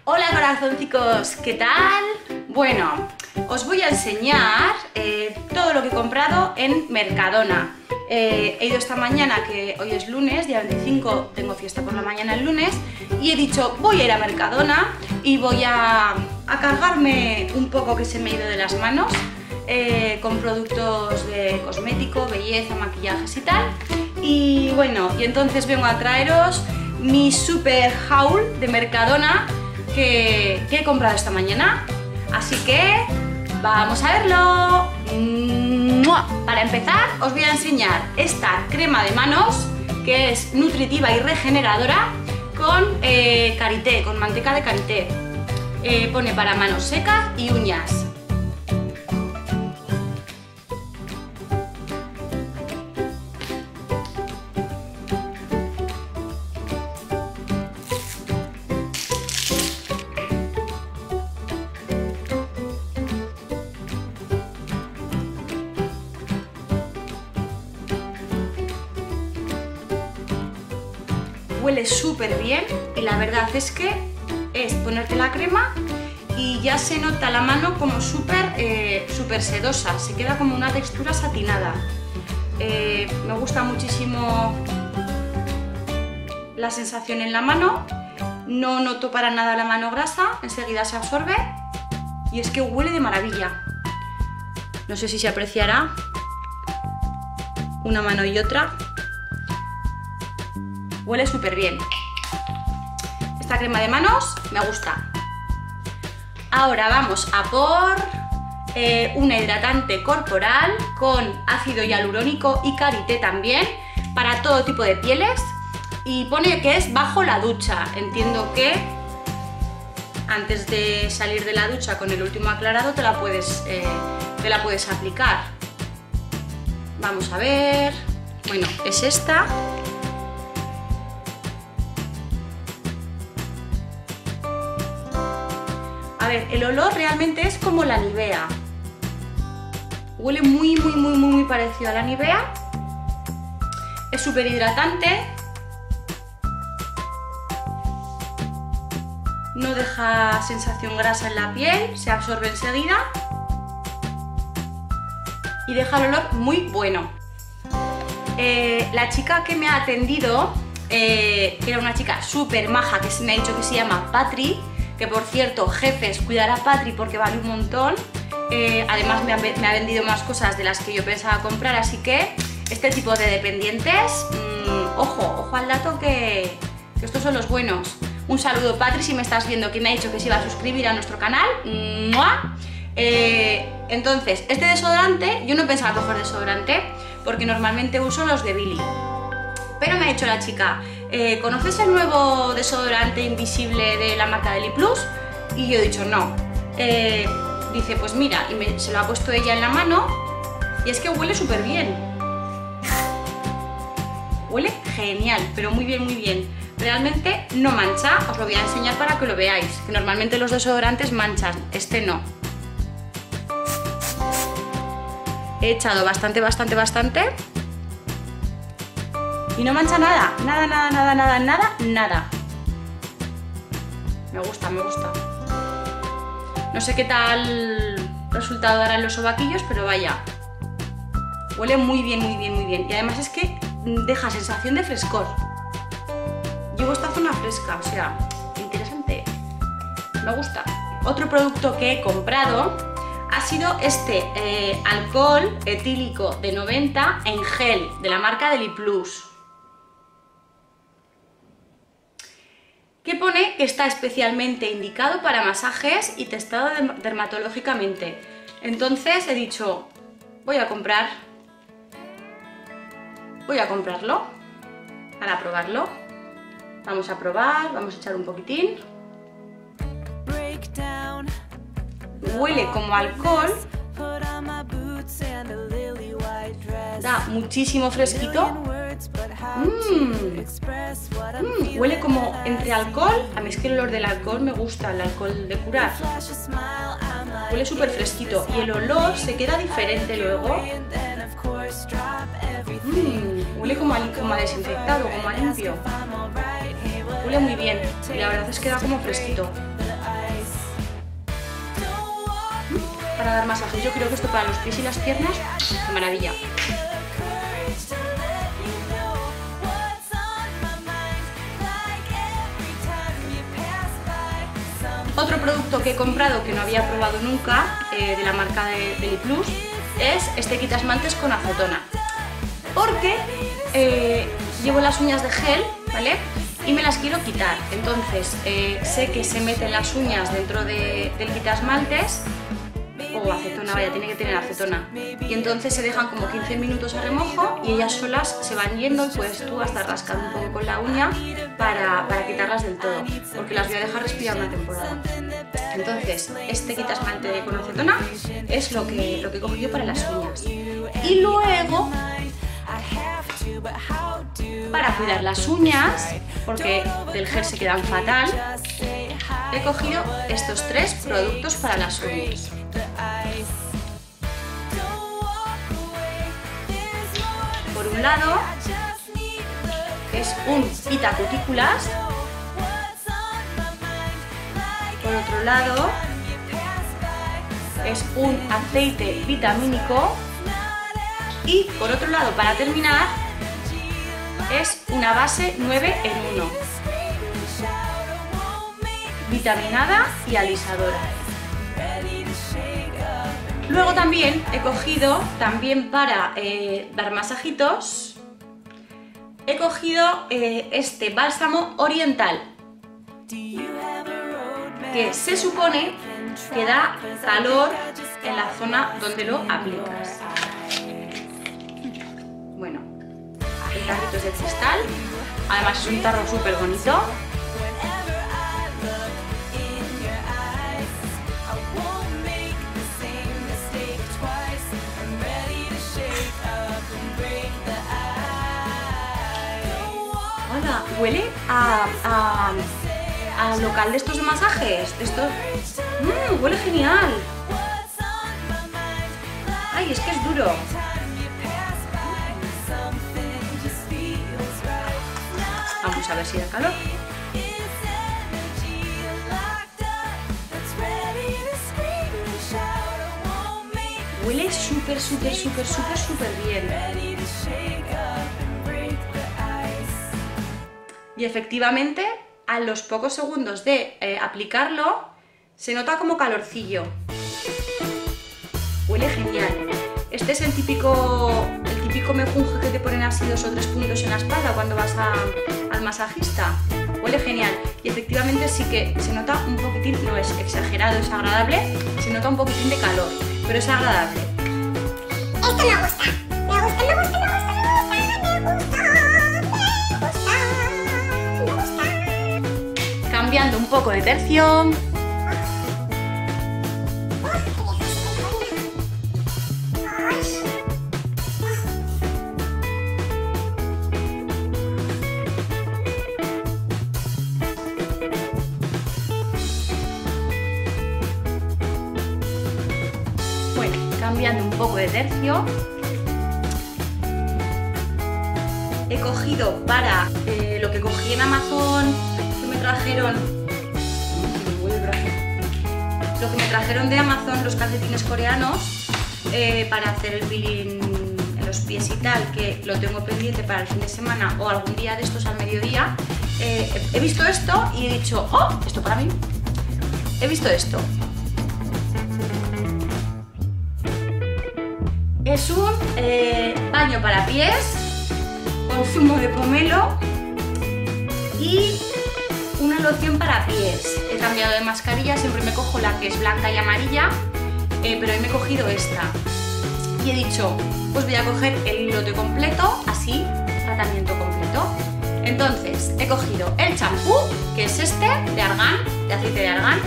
Hola corazoncicos, ¿qué tal? Bueno, os voy a enseñar todo lo que he comprado en Mercadona. He ido esta mañana, que hoy es lunes, día 25, tengo fiesta por la mañana el lunes, y he dicho voy a ir a Mercadona y voy a cargarme un poco que se me ha ido de las manos con productos de cosmético, belleza, maquillajes y tal. Y bueno, y entonces vengo a traeros mi super haul de Mercadona que he comprado esta mañana. Así que vamos a verlo. Para empezar os voy a enseñar esta crema de manos que es nutritiva y regeneradora con karité, con manteca de karité. Pone para manos secas y uñas. Huele súper bien y la verdad es que es ponerte la crema y ya se nota la mano como súper sedosa, se queda como una textura satinada. Me gusta muchísimo la sensación en la mano, no noto para nada la mano grasa, enseguida se absorbe y es que huele de maravilla. No sé si se apreciará una mano y otra. Huele súper bien. Esta crema de manos me gusta. Ahora vamos a por una hidratante corporal con ácido hialurónico y karité también, para todo tipo de pieles. Y pone que es bajo la ducha. Entiendo que antes de salir de la ducha con el último aclarado te la puedes aplicar. Vamos a ver. Bueno, es esta. A ver, el olor realmente es como la Nivea. Huele muy parecido a la Nivea. Es súper hidratante. No deja sensación grasa en la piel, se absorbe enseguida. Y deja el olor muy bueno. La chica que me ha atendido, que era una chica súper maja, que me ha dicho que se llama Patri, que por cierto, jefes, cuidar a Patri porque vale un montón. Además me ha vendido más cosas de las que yo pensaba comprar, así que este tipo de dependientes, ojo al dato que estos son los buenos. Un saludo, Patri, si me estás viendo, que me ha dicho que se iba a suscribir a nuestro canal. Entonces, este desodorante, yo no pensaba coger desodorante porque normalmente uso los de Billy. Pero me ha dicho la chica, ¿conoces el nuevo desodorante invisible de la marca Deli Plus? Y yo he dicho no. Dice, pues mira, y se lo ha puesto ella en la mano y es que huele súper bien. Huele genial, pero muy bien. Realmente no mancha, os lo voy a enseñar para que lo veáis, que normalmente los desodorantes manchan, este no. He echado bastante. Y no mancha nada, nada. Me gusta. No sé qué tal resultado darán los sobaquillos, pero vaya. Huele muy bien. Y además es que deja sensación de frescor. Llevo esta zona fresca, o sea, interesante. Me gusta. Otro producto que he comprado ha sido este alcohol etílico de 90 en gel, de la marca Deli Plus. Que pone que está especialmente indicado para masajes y testado dermatológicamente. Entonces he dicho, voy a comprarlo para probarlo. Vamos a probar, vamos a echar un poquitín. Huele como alcohol. Da muchísimo fresquito. Huele como entre alcohol. A mí es que el olor del alcohol me gusta, el alcohol de curar. Huele súper fresquito y el olor se queda diferente luego. Huele como a desinfectado, como a limpio. Huele muy bien y la verdad es que da como fresquito. para dar masajes. Yo creo que esto para los pies y las piernas, de maravilla. Otro producto que he comprado que no había probado nunca, de la marca de Deliplus, es este quitasmantes con acetona. Porque llevo las uñas de gel, ¿vale? Y me las quiero quitar. Entonces sé que se meten las uñas dentro del quitasmaltes, o acetona, vaya, tiene que tener acetona. Y entonces se dejan como 15 minutos a remojo y ellas solas se van yendo y puedes tú hasta rascar un poco con la uña para quitarlas del todo, porque las voy a dejar respirar una temporada. Entonces, este quitasmalte con acetona es lo que he cogido para las uñas. Y luego, para cuidar las uñas, porque del gel se quedan fatal, he cogido estos 3 productos para las uñas. Por un lado, es un quita cutículas. Por otro lado, es un aceite vitamínico. Y por otro lado, para terminar, es una base 9 en 1. Vitaminada y alisadora. Luego también he cogido, para dar masajitos, he cogido este bálsamo oriental, que se supone que da calor en la zona donde lo aplicas. Bueno, el tarrito es de cristal, además es un tarro súper bonito. Hola, huele a local de estos de masajes, huele genial. Ay, es que es duro. Vamos a ver si da calor. Huele súper bien. Y efectivamente, a los pocos segundos de aplicarlo, se nota como calorcillo. Huele genial. Este es el típico mejunje que te ponen así 2 o 3 puntos en la espalda cuando vas al masajista. Huele genial. Y efectivamente sí que se nota un poquitín, no es exagerado, es agradable, se nota un poquitín de calor, pero es agradable. Esto me gusta. Cambiando un poco de tercio. Bueno, cambiando un poco de tercio. He cogido para lo que cogí en Amazon, lo que me trajeron de Amazon, los calcetines coreanos, para hacer el peeling en los pies y tal, que lo tengo pendiente para el fin de semana o algún día de estos al mediodía. He visto esto y he dicho, ¡oh! Esto para mí. He visto esto. Es un baño para pies con zumo de pomelo y una loción para pies. He cambiado de mascarilla, siempre me cojo la que es blanca y amarilla, pero hoy me he cogido esta. Y he dicho, pues voy a coger el lote completo, así, tratamiento completo. Entonces, he cogido el champú, que es este, de argán, de aceite de argán.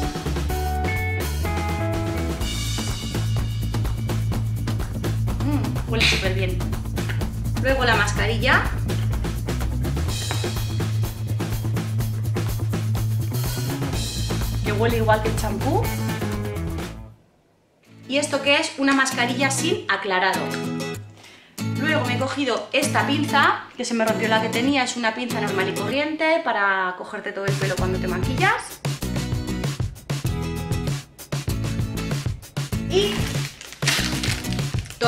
Huele súper bien. Luego la mascarilla. Que huele igual que el champú. Y esto que es una mascarilla sin aclarado. Luego me he cogido esta pinza, que se me rompió la que tenía, es una pinza normal y corriente para cogerte todo el pelo cuando te maquillas.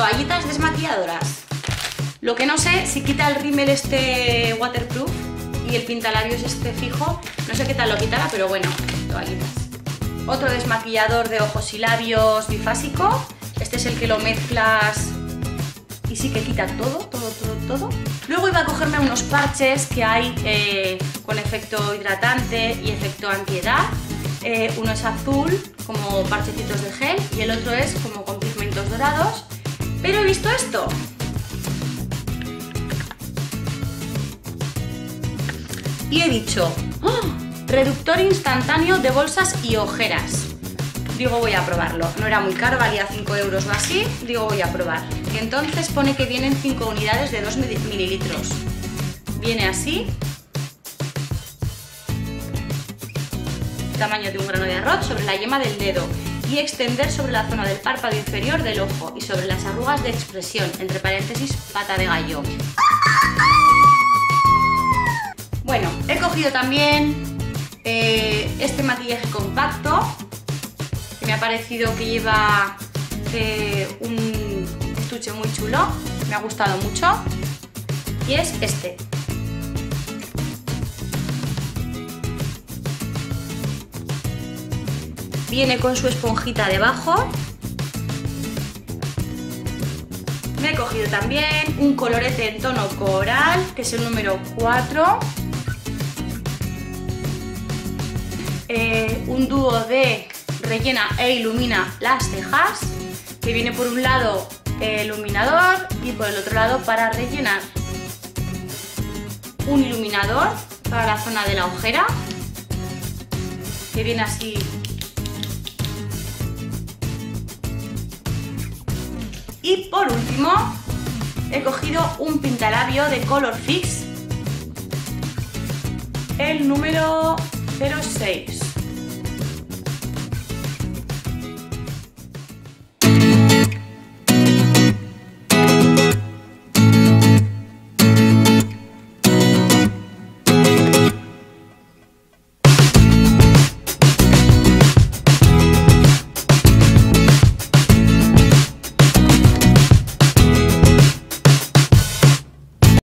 toallitas desmaquilladoras. Lo que no sé, si quita el rímel este waterproof y el pintalabios este fijo, no sé qué tal lo quitará, pero bueno, toallitas. Otro desmaquillador de ojos y labios bifásico. Este es el que lo mezclas y sí que quita todo. Luego iba a cogerme unos parches que hay con efecto hidratante y efecto antiedad. Uno es azul, como parchecitos de gel, y el otro es como con pigmentos dorados. Pero he visto esto. Y he dicho, ¡oh! Reductor instantáneo de bolsas y ojeras. Digo, voy a probarlo. No era muy caro, valía 5 euros o así. Digo, voy a probar. Y entonces pone que vienen 5 unidades de 2 mililitros. Viene así. Tamaño de un grano de arroz sobre la yema del dedo. Y extender sobre la zona del párpado inferior del ojo y sobre las arrugas de expresión, entre paréntesis, pata de gallo. Bueno, he cogido también este maquillaje compacto, que me ha parecido que lleva un estuche muy chulo, me ha gustado mucho, y es este. Viene con su esponjita debajo. Me he cogido también un colorete en tono coral, que es el número 4. Un dúo de rellena e ilumina las cejas, que viene por un lado iluminador y por el otro lado para rellenar. Un iluminador para la zona de la ojera, que viene así. Y por último he cogido un pintalabio de Color Fix, el número 06.